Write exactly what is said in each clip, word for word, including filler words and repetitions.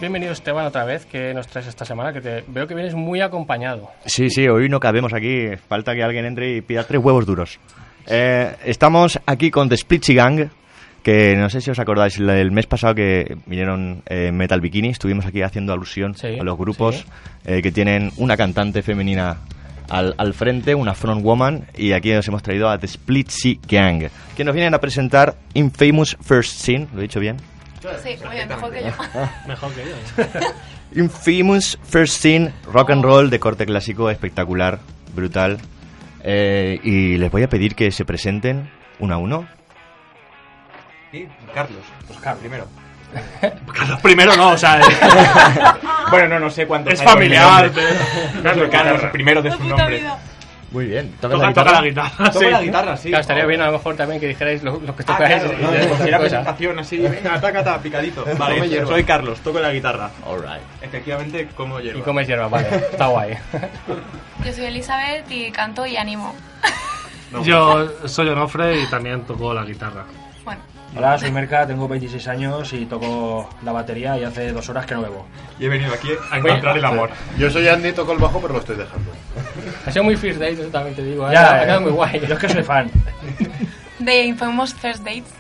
Bienvenido, Esteban, otra vez. ¿Qué nos traes esta semana? Que te veo que vienes muy acompañado. Sí, sí, hoy no cabemos aquí. Falta que alguien entre y pida tres huevos duros. Eh, estamos aquí con The Splitsy Gang, que no sé si os acordáis, el mes pasado que vinieron eh, Metal Bikini, estuvimos aquí haciendo alusión sí, a los grupos sí. eh, que tienen una cantante femenina al, al frente, una frontwoman, y aquí os hemos traído a The Splitsy Gang, que nos vienen a presentar Infamous First Sin, ¿lo he dicho bien? Sí, muy bien, mejor que yo. Mejor que yo. Infamous First Sin, rock and roll de corte clásico, espectacular, brutal. Eh, y les voy a pedir que se presenten uno a uno. Sí, Carlos. Pues Carlos primero. Carlos primero no, o sea... Eh. Bueno, no, no sé cuánto. Es familiar. Carlos, Carlos primero de su nombre. Vida. Muy bien. Toca la guitarra. Toca la guitarra, sí. Toca la guitarra, sí. Claro, estaría bien a lo mejor también que dijerais lo, lo que tocáis. Ah, claro, no, no, no, presentación así, venga, taca, taca, picadito. Vale, soy Carlos, toco la guitarra. Alright. Efectivamente, como hierba. Y comes hierba, vale, está guay. Yo soy Elizabeth y canto y animo. No, yo soy Onofre y también toco la guitarra. Bueno. Hola, soy Merca, tengo veintiséis años y toco la batería y hace dos horas que no bebo. Y he venido aquí a encontrar el amor. Yo soy Andy, toco el bajo, pero lo estoy dejando. Ha sido muy first date, eso también te digo. ¿eh? Ya, ha quedado muy guay. Yo es que soy fan. De Infamous First Dates.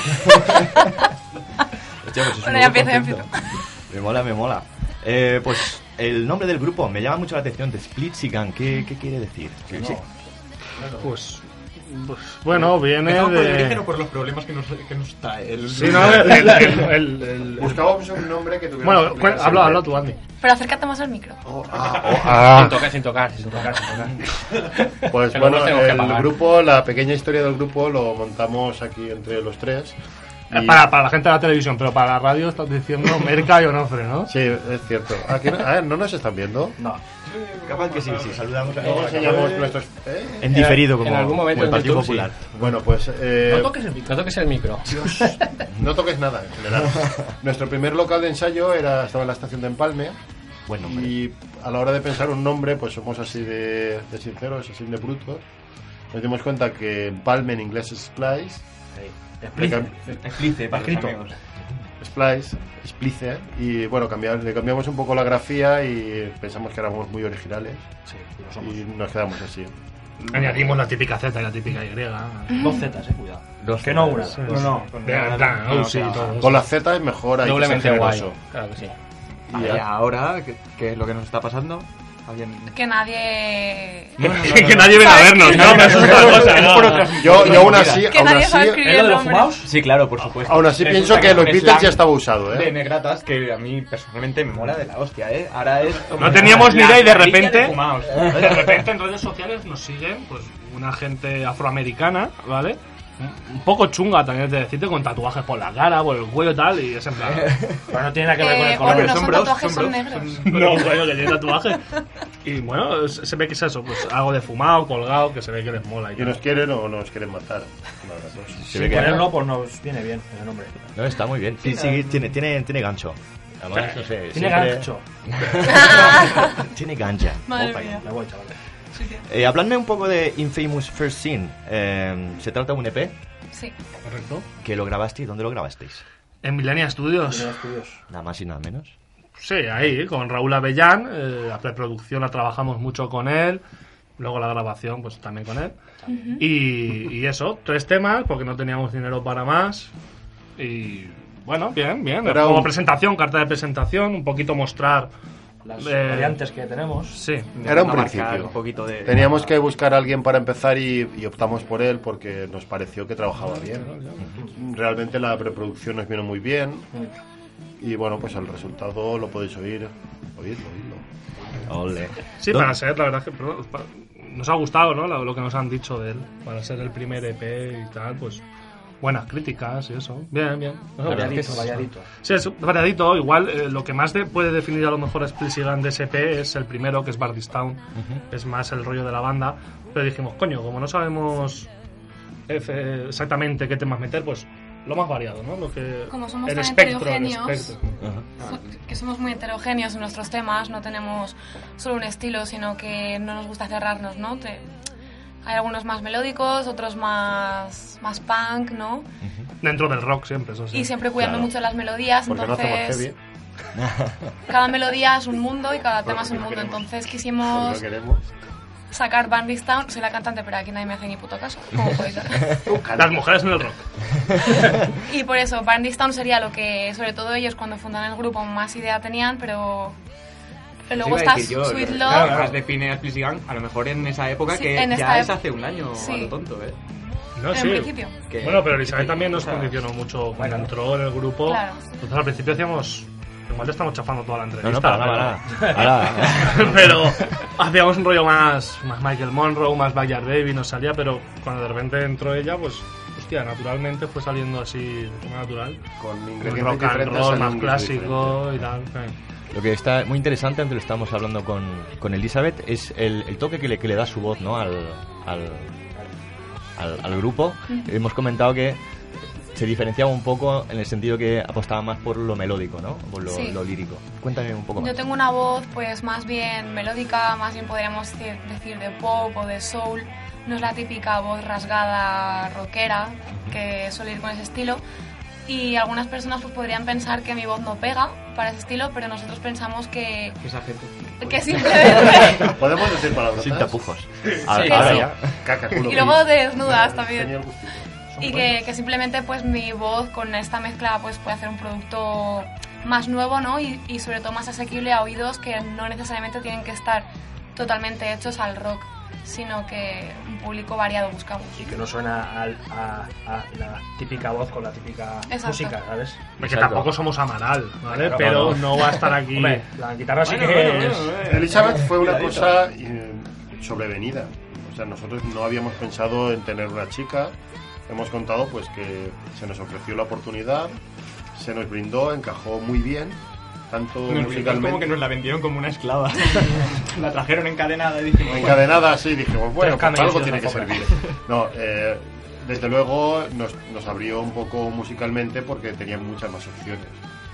Hostia, pues bueno, ya empiezo, ya empiezo. Me mola, me mola. Eh, pues el nombre del grupo me llama mucho la atención, The Splitsy Gang. ¿Qué, qué quiere decir? Sí, no. sí. Pues... Pues, bueno, viene de... por el origen o por los problemas que nos, que nos trae el... Sí, no, el... el, el, el, el... Buscábamos un nombre que tuviera... Bueno, cu- habla, habla tú, Andy. Pero acércate más al micro. Oh, ah, oh, ah. Sin tocar, sin tocar, sin tocar, sin tocar. Pues que bueno, el grupo, la pequeña historia del grupo lo montamos aquí entre los tres. Y... Para, para la gente de la televisión, pero para la radio estás diciendo Merca y Onofre, ¿no? Sí, es cierto. Aquí, a ver, ¿no nos están viendo? No. Capaz que sí, sí, saludamos a todos. Enseñamos nuestros... ¿Eh? En diferido, como, en algún momento como el Partido YouTube, Popular. Sí. Bueno, pues... Eh, no toques el micro. No toques el micro. Dios, no toques nada, en general. Nuestro primer local de ensayo era estaba en la estación de Empalme. Bueno, y a la hora de pensar un nombre, pues somos así de, de sinceros, así de brutos. Nos dimos cuenta que Empalme en inglés es Splice. Explice. Explice, para escrito. Splice, Splice, y bueno, cambiar, le cambiamos un poco la grafía y pensamos que éramos muy originales. Sí, lo somos. Y nos quedamos así. Añadimos la típica Z y la típica Y. Dos Zetas, eh, cuidado. Dos que no una. Sí, no, no. Con, plan, no, sí, todo con la Z es mejor, hay doblemente que ser guay. generoso. Claro que sí. Y ya. ahora, ¿qué, ¿qué es lo que nos está pasando? ¿Alguien? Que nadie... No, no, no, no, que no, nadie viene a vernos, ¿no? no, eso es otra cosa, no. Por otras, yo, yo aún así... Que aún nadie así, sabe escribir ¿Es lo de el los nombre. fumados? Sí, claro, por supuesto. Aún así Resulta pienso que los Beatles slang ya estaba usado, ¿eh? De negratas, que a mí personalmente me mola de la hostia, ¿eh? Ahora es... No teníamos ni idea y de repente... De, fumaos. de repente en redes sociales nos siguen pues una gente afroamericana, ¿vale? Un poco chunga también de decirte, con tatuajes por la cara, por el cuello y tal, y es en plan... Pero no tiene nada que ver con el Eh, color. bueno, no son son bros, tatuajes, son son bros, negros. son- No, coño, que tiene tatuaje. Y bueno, se ve que es eso, pues algo de fumado, colgado, que se ve que les mola. Y Y tal. nos quieren o nos quieren matar. Nada, pues. Se Sin ve que ponerlo, pues nos viene bien el nombre. no, está muy bien. Sí, sí, tiene, tiene, tiene gancho. Además, no sé, Tiene siempre- gancho. Tiene gancha. Madre Opa. mía. Me voy, chavales. Eh, habladme un poco de Infamous First Sin. Eh, se trata de un E P Sí. Correcto. que lo grabasteis. ¿Dónde lo grabasteis? En Millennia Studios. Tiene estudios. Nada más y nada menos. Sí, ahí, con Raúl Avellán. Eh, la preproducción la trabajamos mucho con él. Luego la grabación, pues también con él. Uh-huh. Y, y eso, tres temas, porque no teníamos dinero para más. Y bueno, bien, bien. Era Como un- presentación, carta de presentación, un poquito mostrar. Las Eh, variantes que tenemos. Sí. Era un Una marca, principio. Un poquito de... Teníamos que buscar a alguien para empezar y, y optamos por él porque nos pareció que trabajaba bien. Realmente la preproducción nos vino muy bien y bueno, pues el resultado lo podéis oír. Oídlo, oídlo. Ole. Sí, ¿Dó- para ser, la verdad es que perdón, pa- nos ha gustado, ¿no? Lo, lo que nos han dicho de él. Para ser el primer E P y tal, pues buenas críticas y eso. Bien, bien. Nos ha gustado. Variadito, variadito. Sí, es variadito. Igual, eh, lo que más de- puede definir a lo mejor a Splitsy Gang de ese E P es el primero, que es Bardistown. Es más el rollo de la banda. Pero dijimos, coño, como no sabemos eh, exactamente qué temas meter, pues lo más variado, ¿no? Lo que, Como somos el tan espectro, el heterogéneos. espectro. Que somos muy heterogéneos en nuestros temas, no tenemos solo un estilo, sino que no nos gusta cerrarnos, ¿no? Te- hay algunos más melódicos, otros más, más punk, ¿no? Dentro del rock siempre, eso sí. Y siempre cuidando Claro. mucho las melodías, Porque no hacemos entonces... heavy. Cada melodía es un mundo y cada tema es un mundo. Entonces quisimos Lo queremos. sacar Barneystown. Soy la cantante, pero aquí nadie me hace ni puto caso, como podéis ver. Las mujeres en el rock. Y por eso, Barneystown sería lo que, sobre todo ellos cuando fundaron el grupo, más idea tenían, pero... pero luego está Sweet Love. Claro, además define a Explicit Gang, a lo mejor en esa época, Sí, que en esta ya es época. hace un año, Sí. a lo tonto, ¿eh? No, En sí. principio. Que- Bueno, pero Elizabeth que- también nos o sea, condicionó mucho cuando entró en el grupo. Claro. Entonces al principio hacíamos... Igual te estamos chafando toda la No, entrevista. no, para nada, para nada. Ahora- Pero hacíamos un rollo más, más Michael Monroe, más Backyard Baby, nos salía, pero cuando de repente entró ella, pues, hostia, naturalmente fue saliendo así de forma natural. Con Un ingredientes rock and diferentes roll sale más un guiso clásico y tal. sí. Lo que está muy interesante, antes lo estábamos hablando con, con Elizabeth, es el, el toque que le, que le da su voz, ¿no? al, al, al, al grupo. Hemos comentado que se diferenciaba un poco en el sentido que apostaba más por lo melódico, ¿no? Por lo, Sí. lo lírico. Cuéntame un poco más. Yo tengo una voz pues más bien melódica, más bien podríamos decir, decir de pop o de soul. No es la típica voz rasgada rockera que suele ir con ese estilo. Y algunas personas pues podrían pensar que mi voz no pega para ese estilo, pero nosotros pensamos que, que esa gente... que simplemente... ¿Podemos decir palabras? Sin tapujos. Sí, Ahora sí. ya. Caca, culo, Y luego pis. desnudas Tenía también. el gustito. Y que, que simplemente pues mi voz con esta mezcla pues puede hacer un producto más nuevo, ¿no? Y, y sobre todo más asequible a oídos que no necesariamente tienen que estar totalmente hechos al rock, sino que un público variado buscamos. Y que no suena al- a, a la típica voz con la típica Exacto. música, ¿sabes? Porque Exacto. tampoco somos Amaral, ¿vale? Claro, pero no, no va a estar aquí... Hombre, la guitarra sí Bueno, que bueno, es... bueno, eh. Elizabeth fue una Cuidadito. cosa eh, sobrevenida. O sea, nosotros no habíamos pensado en tener una chica. Hemos contado pues que se nos ofreció la oportunidad, se nos brindó, encajó muy bien, tanto Nos brindó musicalmente como que nos la vendieron como una esclava. La trajeron encadenada y dijimos... bueno, encadenada así, dijimos, bueno, Tres pues algo camellos y tiene que una servir. No, eh, desde luego nos, nos abrió un poco musicalmente porque tenía muchas más opciones.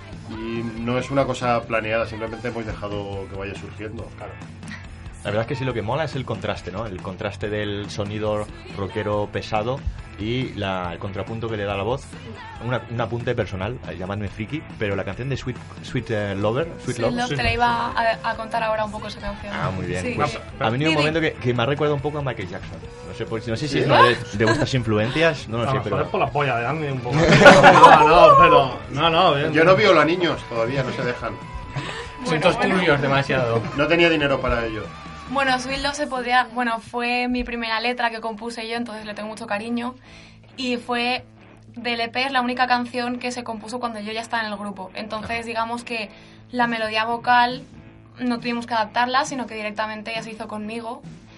Y no es una cosa planeada, simplemente hemos dejado que vaya surgiendo. Claro. La verdad es que sí, lo que mola es el contraste, ¿no? El contraste del sonido rockero pesado y la, el contrapunto que le da la voz. Una, un apunte personal, eh, llamadme friki, pero la canción de Sweet, Sweet eh, Lover, Sweet Sí, Love, Love, te la iba a, a contar ahora un poco esa canción. Ah, muy bien. Sí. Pues, ha venido un Didi. momento que, que me ha recordado un poco a Michael Jackson. No sé, por- no sé si ¿Sí? es una de, de vuestras influencias, no lo A sé, lo mejor pero... es por la polla de Andy un poco. No, no, pero... No, no, bien. Yo no viola niños todavía, no se dejan. Asuntos turbios demasiado. No tenía dinero para ello. Bueno, Sweet Love se podría... Bueno, fue mi primera letra que compuse yo, entonces le tengo mucho cariño. Y fue del E P, es la única canción que se compuso cuando yo ya estaba en el grupo. Entonces, digamos que la melodía vocal no tuvimos que adaptarla, sino que directamente ella se hizo conmigo.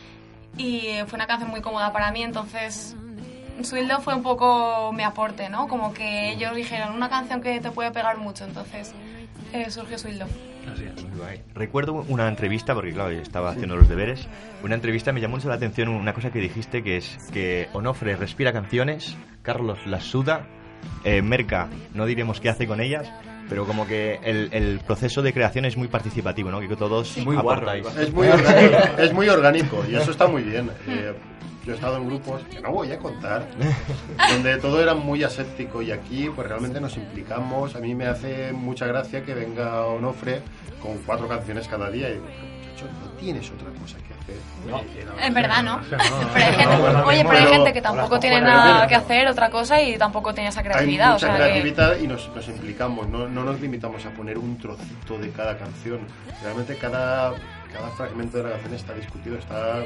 Y fue una canción muy cómoda para mí, entonces... Sweet Love fue un poco mi aporte, ¿no? Como que ellos dijeron, una canción que te puede pegar mucho, entonces eh, surgió Sweet Love. Así es. Muy guay. Recuerdo una entrevista, porque claro, yo estaba haciendo los deberes, una entrevista me llamó mucho la atención una cosa que dijiste, que es que Onofre respira canciones, Carlos las suda, eh, Merca no diremos qué hace con ellas, pero como que el, el proceso de creación es muy participativo, ¿no? Que todos Muy guarro, aportáis. Es muy orgánico, es muy orgánico y eso está muy bien. Eh, yo he estado en grupos que no voy a contar, donde todo era muy aséptico y aquí pues realmente nos implicamos. A mí me hace mucha gracia que venga Onofre con cuatro canciones cada día y digo, muchacho, no tienes otra cosa que hacer. En verdad, ¿no? No, Pero hay gente, no, no, oye, no, pero hay pero- gente que tampoco tiene pero- nada que hacer, otra cosa, y tampoco tiene esa Hay creatividad. mucha o sea, que- creatividad y nos, nos implicamos, no, no nos limitamos a poner un trocito de cada canción. Realmente cada, cada fragmento de la canción está discutido, está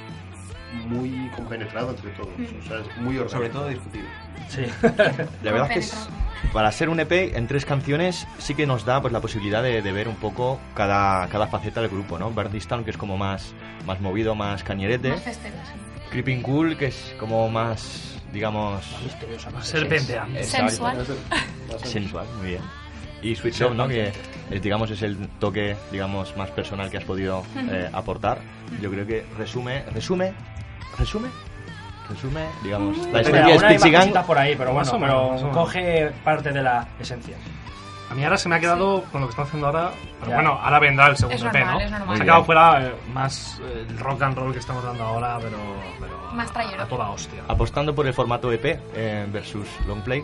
muy compenetrado entre todos. O sea, es muy orgánico. Sobre todo discutido. Sí. La verdad es que es- para ser un E P en tres canciones sí que nos da pues la posibilidad de, de ver un poco cada, cada faceta del grupo, ¿no? Barneystown, que es como más, más movido, más cañerete. Más festero, sí. Creeping Cool, que es como más, digamos... Misteriosa, más Serpenteante. Exacto. Sensual. Más o- Sensual, muy bien. Y Sweet Love, ¿no? Que es, digamos, es el toque, digamos, más personal que has podido eh, aportar. Yo creo que resume, resume, resume, resume, digamos, la Pero historia de aún hay más Spitzy Gang. cositas por ahí, pero Más bueno, o menos, pero más o menos. coge parte de la esencia. A mí ahora se me ha quedado con lo que están haciendo ahora. Pero Ya. bueno, ahora vendrá el segundo Es E P, normal, ¿no? es normal. Se ha Muy quedado bien. fuera eh, más eh, el rock and roll que estamos dando ahora, pero. pero Más trayero. a toda hostia. Apostando por el formato E P eh, versus long play,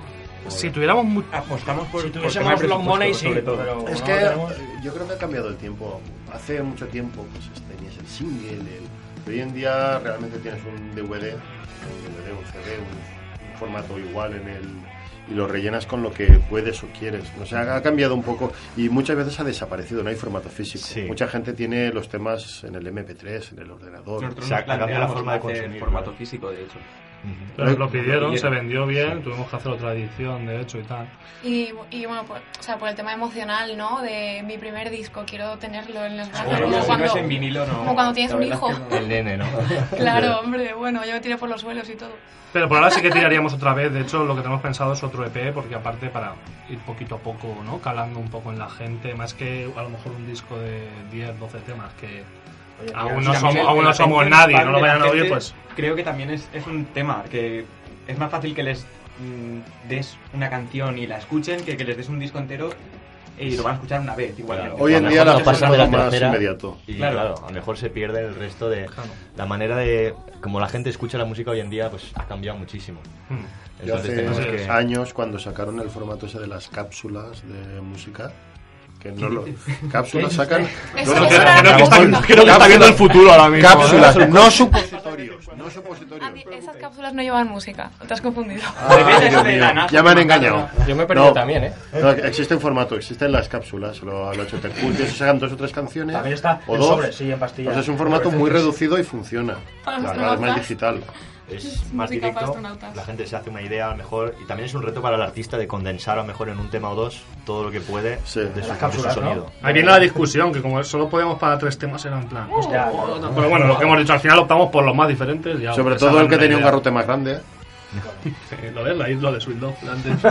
Si tuviéramos mu- Apostamos por, Si por tuviésemos tema long money, sí, sobre todo. pero Es no que tenemos. eh, yo creo que ha cambiado el tiempo. Hace mucho tiempo pues tenías el single, el... hoy en día realmente tienes un D V D, un D V D, un C D, un, un formato igual en el y lo rellenas con lo que puedes o quieres. O sea, ha cambiado un poco y muchas veces ha desaparecido, no hay formato físico. Sí. Mucha gente tiene los temas en el eme pe tres, en el ordenador. Nosotros O sea, nos cambia la planteamos forma de hacer consumir, formato ¿no? físico, de hecho. Pero lo pidieron, Lo se pidieron. vendió bien, tuvimos que hacer otra edición, de hecho, y tal. Y, y bueno, pues, o sea, por el tema emocional, ¿no? De mi primer disco, quiero tenerlo en los brazos. Bueno, como, si cuando, no es en vinilo, no. como cuando tienes La un verdad hijo. es que no. El nene, ¿no? Claro, hombre, bueno, yo me tiré por los suelos y todo. Pero por ahora sí que tiraríamos otra vez. De hecho, lo que tenemos pensado es otro E P, porque aparte para ir poquito a poco, ¿no? Calando un poco en la gente, más que a lo mejor un disco de diez, doce temas que Oye, aún mira, no Y también somos, el- aún el no somos agente nadie, fan no lo de la vayan a oír, gente, pues... Creo que también es, es un tema que es más fácil que les mm, des una canción y la escuchen que que les des un disco entero y lo van a escuchar una vez igualmente. Hoy en A lo día mejor la no cosa pasa es de la algo más tercera. inmediato. Y Claro. claro. a lo mejor se pierde el resto de... Claro. La manera de... Como la gente escucha la música hoy en día, pues ha cambiado muchísimo. Hmm. Yo Entonces hace tenemos que- años, cuando sacaron el formato ese de las cápsulas de música, que no lo... Cápsulas sacan... Eso, No, no, eso que- era que la está- pregunta. creo que está viendo el futuro ahora Cápsulas, no supositorios, no supositorios. Andy, esas cápsulas no llevan música, te has confundido. Ay, Depende Dios de mío, la NASA, ya me han no, engañado. Yo me he perdido No. también, ¿eh? No, existe un formato, existen las cápsulas, lo, lo ha hecho Tecult, y se sacan dos o tres canciones, También está o en dos, sobre, sí, en pastilla. pues es un formato muy reducido y funciona. Para los La verdad, es más astronautas. digital. Es más Música para directo, astronautas. la gente se hace una idea a lo mejor y también es un reto para el artista de condensar a lo mejor en un tema o dos todo lo que puede Sí. de, En su, las de su cápsulas, ¿no? sonido. Ahí viene la discusión, que como solo podíamos para tres temas era en plan... Hostia, Pero bueno, lo que hemos dicho, al final optamos por los más diferentes. Ya Sobre os todo hagan el que una tenía un idea. garrote más grande. Sí, lo ves, la isla de Sweet Love,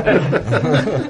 antes.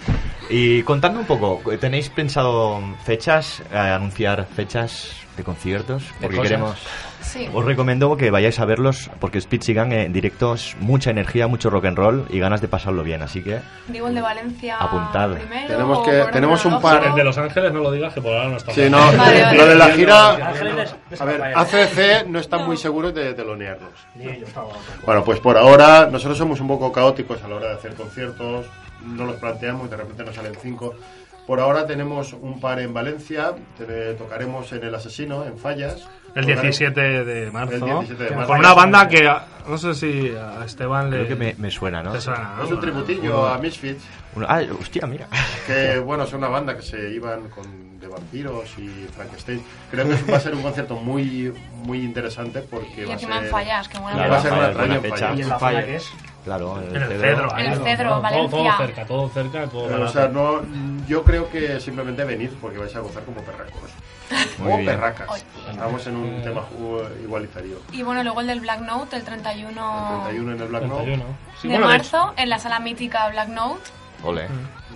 Y contadme un poco, ¿tenéis pensado fechas, eh, anunciar fechas de conciertos? Porque cosas. queremos... Sí. Os recomiendo que vayáis a verlos porque Spitzy Gang en directo es mucha energía, mucho rock and roll y ganas de pasarlo bien, así que Digo el de Valencia Apuntad. primero. Tenemos o que- por orden tenemos un cronológico. par- El de Los Ángeles no lo digas, que por ahora no está. Sí, no, Vale, vale. lo de la gira... Ángeles, A ver, A C C no están muy seguros de telonearlos. Ni yo estaba loco. Bueno, pues por ahora nosotros somos un poco caóticos a la hora de hacer conciertos, no los planteamos, de repente nos salen cinco. Por ahora tenemos un par en Valencia, te- tocaremos en El Asesino, en Fallas. El Tocaremos- diecisiete de marzo. El diecisiete de marzo. Con una banda que a- no sé si a Esteban le. creo que me, me suena, ¿no? te suena, ¿no? Es un tributillo a Misfits, Uno- ah, hostia, mira. que bueno, es una banda que se iban con de vampiros y Frankenstein. Creo que va a ser un concierto muy muy interesante porque Y va a encima en ser... fallas, que bueno. Claro, va a ser una Fallas, extraña buena en fecha. Fallas. ¿Y en la falla qué es? Claro, en En el el Cedro. Cedro, ahí, En el ¿no? Cedro, todo, Valencia. todo cerca, todo cerca, todo Pero, o barato. sea, no, yo creo que simplemente venid porque vais a gozar como perracos. Muy o bien. perracas. Ay. Estamos en un tema ju- igualitario. Y bueno, luego el del Black Note, el treinta y uno, El treinta y uno en el Black Note. treinta y uno. Sí, de bueno, de marzo, en la sala mítica Black Note. Ole.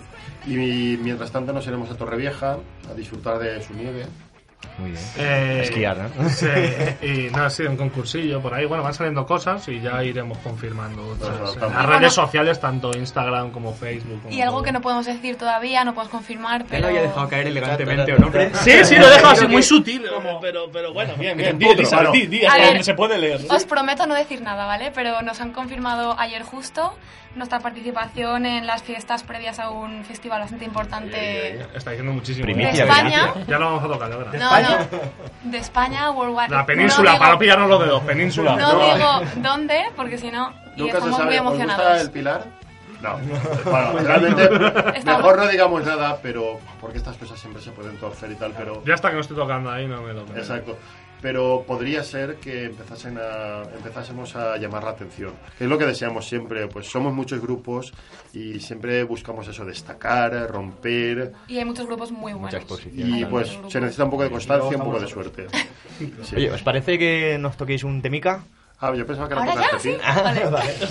Y mientras tanto nos iremos a Torrevieja a disfrutar de su nieve. Muy bien. Eh, Esquiar, ¿no? Sí, y nada, sí, un concursillo por ahí. Bueno, van saliendo cosas y ya iremos confirmando otras. Bueno, En vamos. las Y redes bueno- sociales, tanto Instagram como Facebook. como Y algo todo. que no podemos decir todavía, no podemos confirmar, Ya pero... lo había dejado caer elegantemente, ¿o no? Sí, sí, lo he dejado así Creo muy que- sutil, pero, pero bueno, bien, bien. Di, Otro, di, Sara, bueno. di, di, A hasta ver, donde se puede leer. Os prometo no decir nada, ¿vale? Pero nos han confirmado ayer justo nuestra participación en las fiestas previas a un festival bastante importante Está diciendo muchísimo. Primicia, de España. Ya lo vamos a tocar, de verdad. No, no, de España, Worldwide. La península, no para no digo, pillarnos los dedos, península. no digo dónde, porque si no, y Nunca se estamos muy sabe, ¿os gusta emocionados. el Pilar? No. Bueno, realmente mejor no digamos nada, pero porque estas cosas siempre se pueden torcer y tal, pero... Ya hasta que no estoy tocando ahí, no me lo creo. Exacto. Pero podría ser que empezasen a, empezásemos a llamar la atención. Que es lo que deseamos siempre. Pues somos muchos grupos y siempre buscamos eso, destacar, romper. Y hay muchos grupos muy buenos. Mucha exposición. Y Hay pues muchos grupos. se necesita un poco de constancia, un poco de suerte. Sí. Oye, ¿os parece que nos toquéis un temica? Ah, yo pensaba que era Ahora tocar ya, este sí. fin. Vale.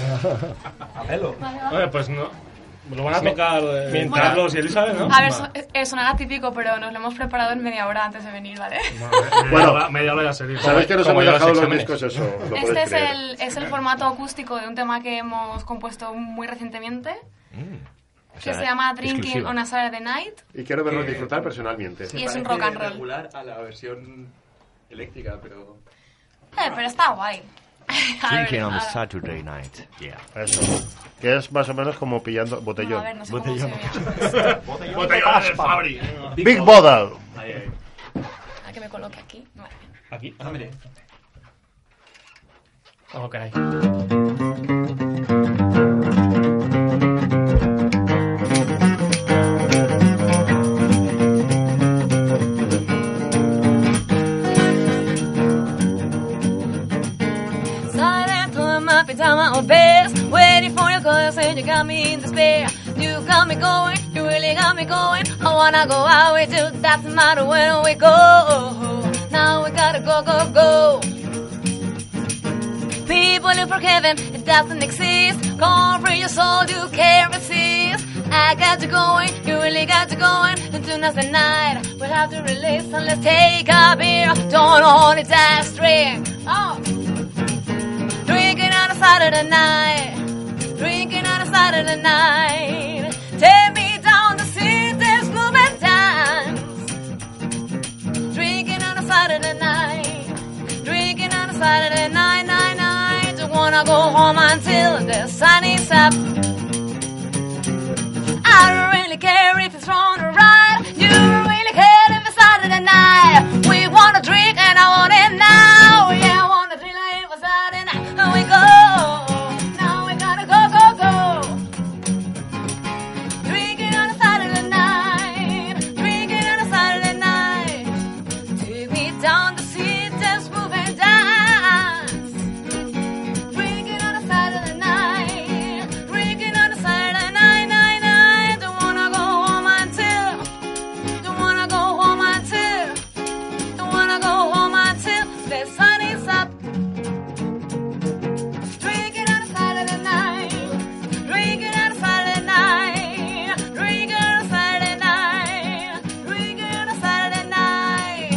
Apelo. Vale, vale. Oye, pues no. Lo van a tocar eh, Mientras- Carlos y Elizabeth, ¿no? A ver, Va. so- es sonará típico, pero nos lo hemos preparado en media hora antes de venir, ¿vale? Media Bueno, hora- media hora ya sería. ¿Sabéis que nos Como hemos yo dejado los los exámenes. discos? Eso, lo Este podéis es creer. el, es el formato acústico de un tema que hemos compuesto muy recientemente, O que sea, se llama Drinking exclusiva. on a Saturday Night. Y quiero verlo que- disfrutar personalmente. Y es un rock and roll. regular a la versión eléctrica, pero... Eh, pero está guay. Drinking on a ver, Saturday night. Yeah. Eso. Que es más o menos como pillando botellón. a ver, no sé Botellón. cómo se ve. Botellón del Fabri. Big Bottle. Ahí, ahí. A que me coloque aquí. Vale. Aquí, hombre. Como queráis. Silent, pulling up and down my old best. Waiting for your call, saying you got me in despair. You got me going, you really got me going. I wanna go out with you, doesn't matter when we go. Now we gotta go, go, go. People look for heaven, it doesn't exist. Come free your soul, you can't resist. I got you going, you really got you going. And tonight's the night, we'll have to release and let's take a beer. Don't only just drink. Oh. Drinking on a Saturday night, drinking on a Saturday night. Take me down the city's club and dance. Drinking on a Saturday night, drinking on a Saturday night, night, night. Don't wanna go home until the sun is up. I don't really care if it's wrong or right. You don't really care if it's Saturday night. We wanna drink and I want it now. Yeah, I wanna drink like it was Saturday night. And we go. Now we gotta go, go, go. Drinking on a Saturday night. Drinking on a Saturday night. Take me down the street, just move and dance. Drinking on a Saturday night. Drinking on a Saturday night, night, night. Don't wanna go home until. Don't wanna go home until. Don't wanna go home until the sun is up. Drinking on a Saturday night. Drinking on a Saturday night. Drinking on a Saturday night. Drinking on a Saturday night.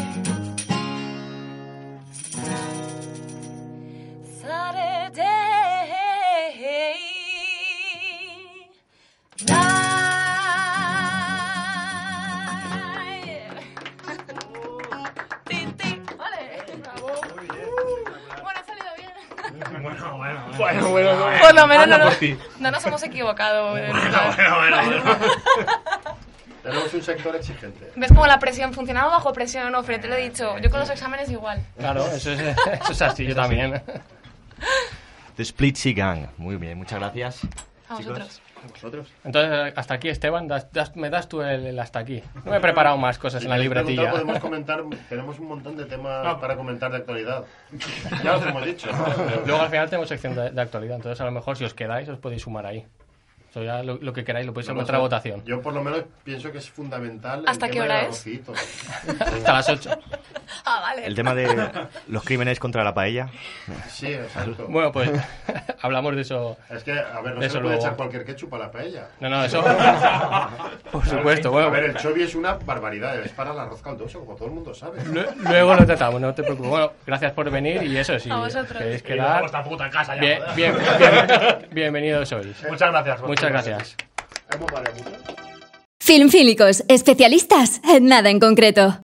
Saturday night. Tin, tin. Vale. Bravo. Bueno, ha salido bien. Bueno, bueno, bueno. Bueno, bueno, bueno. Por lo menos no, Habla nos- por ti. no nos hemos equivocado. eh. Bueno, bueno, bueno. Tenemos un sector exigente. ¿Ves cómo la presión funcionaba bajo presión? No, Fred, te lo he dicho. Yo con los exámenes igual. Claro, eso es, eso es así, yo también. The Split Sea Gang. Muy bien, muchas gracias. A vosotros. ¿Vosotros? Entonces, hasta aquí, Esteban, das- das- me das tú el, el hasta aquí. No me he preparado más cosas en la libretilla. Podemos comentar, tenemos un montón de temas para comentar de actualidad. Ya os hemos dicho, ¿no? Pero- Luego al final tenemos sección de, de actualidad, entonces a lo mejor si os quedáis os podéis sumar ahí. Eso ya lo, lo que queráis lo podéis no lo encontrar a sé. votación. Yo por lo menos pienso que es fundamental el ¿Hasta qué tema hora del es? arrocito. Hasta las ocho. Ah, vale. El tema de los crímenes contra la paella. Sí, exacto. Bueno, pues hablamos de eso. Es que, a ver, no De se eso le puede luego. echar cualquier ketchup a la paella. No, no, eso. Por Claro, supuesto, sí. bueno. A ver, el chovi es una barbaridad, es para el arroz caldoso, como todo el mundo sabe. Lue- Luego lo tratamos, no te preocupes. Bueno, gracias por venir y eso, si A vosotros. queréis Y nos quedar. vamos a esta puta casa ya, Bien, joder. bien, bien- bienvenidos sois. Muchas gracias. Muchas gracias. Hemos variado mucho. Filmfílicos, especialistas en nada en concreto.